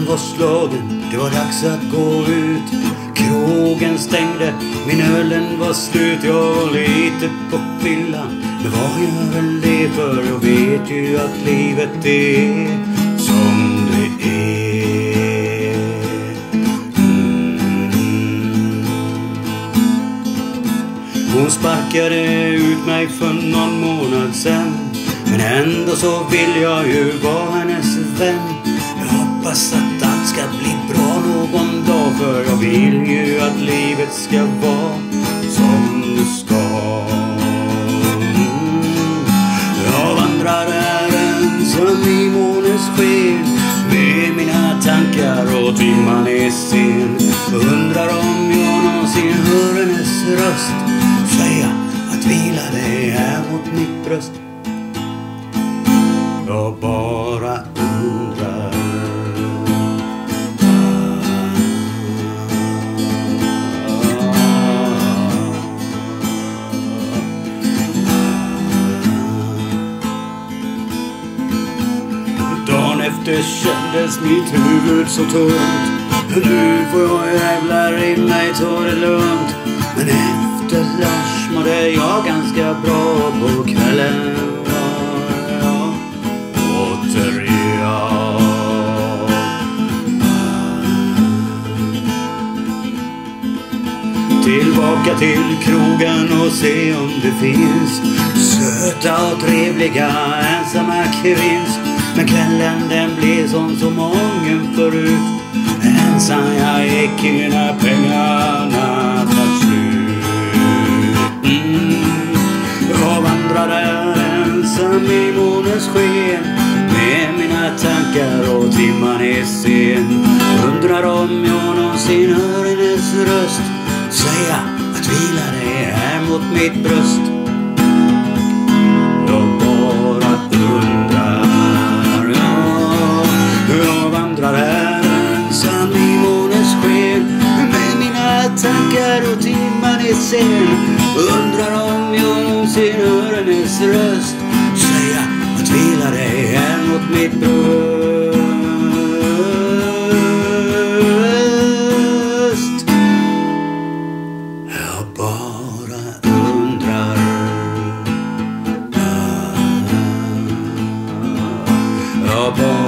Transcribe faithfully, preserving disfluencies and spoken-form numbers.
var slagen, det var dags att gå ut. Krogen stängde, min ölen var slut. Jag var lite på fyllan, men vad gör väl det, för jag vet ju att livet är som det är. mm. Hon sparkade ut mig för någon månad sen, men ändå så vill jag ju vara hennes vän. Jag hoppas att allt ska bli bra någon dag, för jag vill ju att livet ska vara som det ska. mm. Jag vandrar här ensam i månens sken, med mina tankar och timman är sen. Undrar om jag någonsin hör hennes röst säga att vila dig här mot mitt bröst. Jag bara undrar. Dagen efter kändes mitt huvud så tungt. Nu får jag jävlar i mig ta det lugnt. Men efter lunch mådde jag ganska bra. På kvällen var jag åter jag. Tillbaka till krogen och se om det finns söta och trevliga ensamma kvinns. Men kvällen den blev som så många förut. Ensam jag gick när pengarna tar slut. mm. Jag vandrade ensam i månens sken, med mina tankar och timman är sen. Undrar om jag någonsin hör hennes röst säga att vila dig här mot mitt bröst. Jag bara undrar. Ja, jag vandrar här ensam i månens sken, med mina tankar och timman är sen. Undrar om jag någonsin hör hennes röst säga att vila dig här mot mitt bröst. Jag bara undrar. Jag bara